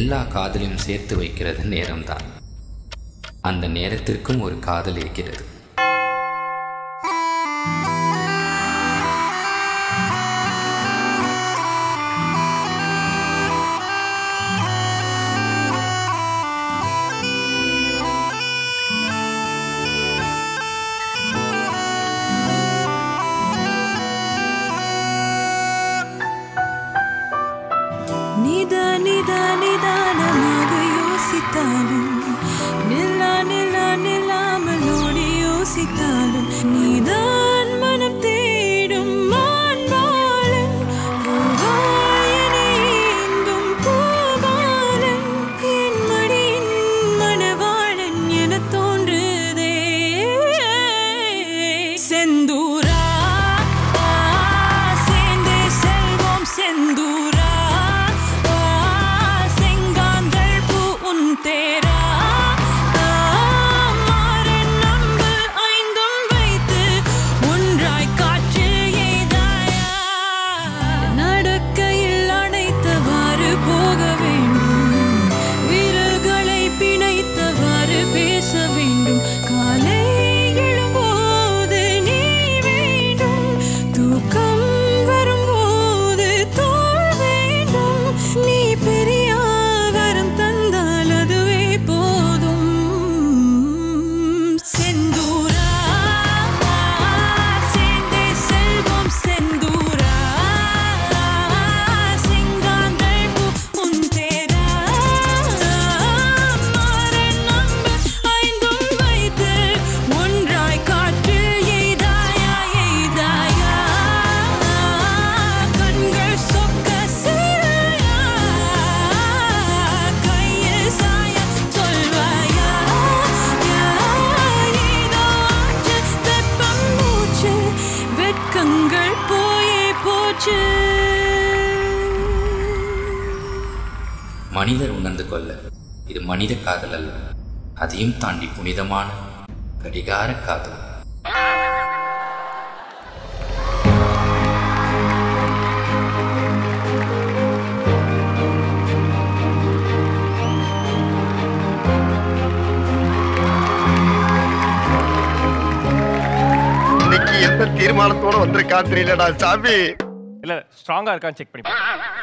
எல்லா காதலையும் சேர்த்து வைக்கிறது நேரம்தான். அந்த நேரத்திற்கும் ஒரு காதல் இருக்கிறது. நிதானமாக யோசித்தாலும் நில்லாமல் ஓடி யோசித்தாலும் நீதான் மனம் தேடும் மான்பாலன் எங்கும் பூபாலன் என் மடியின் மணவாளன் என தோன்றுதே. செந்தூரா சேர்ந்தே செல்வோம் செந்தூரா तेरा मारे नंब ஐந்தும் வைத்து ஒன்றாய் காற்றில் எய்தாயா. நடக்கையில் அணைத்தவாறு போக வேண்டும், விரல்களை பிணைத்தவாறு பேச வேண்டும். காலை எழும்போது நீ வேண்டும், தூக்கம் வரும்போது தோல் வேண்டும். நீ பெரிய மனிதர் உணர்ந்து கொள்ள இது மனித காதல் அல்ல, அதையும் தாண்டி புனிதமான கடிகார காதல். இன்னைக்கு எந்த தீர்மானத்தோட வந்திருக்கான் தெரியலடா சாமி. இல்ல ஸ்ட்ராங்கா இருக்கான்னு செக் பண்ணி